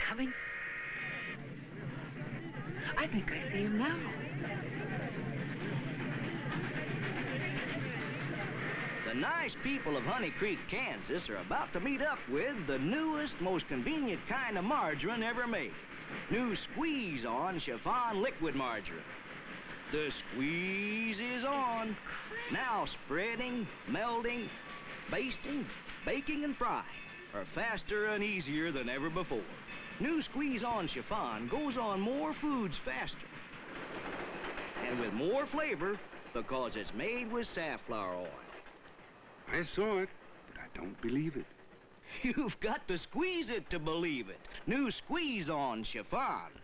coming? I think I see him now. The nice people of Honey Creek, Kansas are about to meet up with the newest, most convenient kind of margarine ever made. New squeeze-on Chiffon liquid margarine. The squeeze is on. Now spreading, melting, basting, baking, and frying are faster and easier than ever before. New squeeze-on Chiffon goes on more foods faster and with more flavor because it's made with safflower oil. I saw it, but I don't believe it. You've got to squeeze it to believe it. New squeeze-on Chiffon.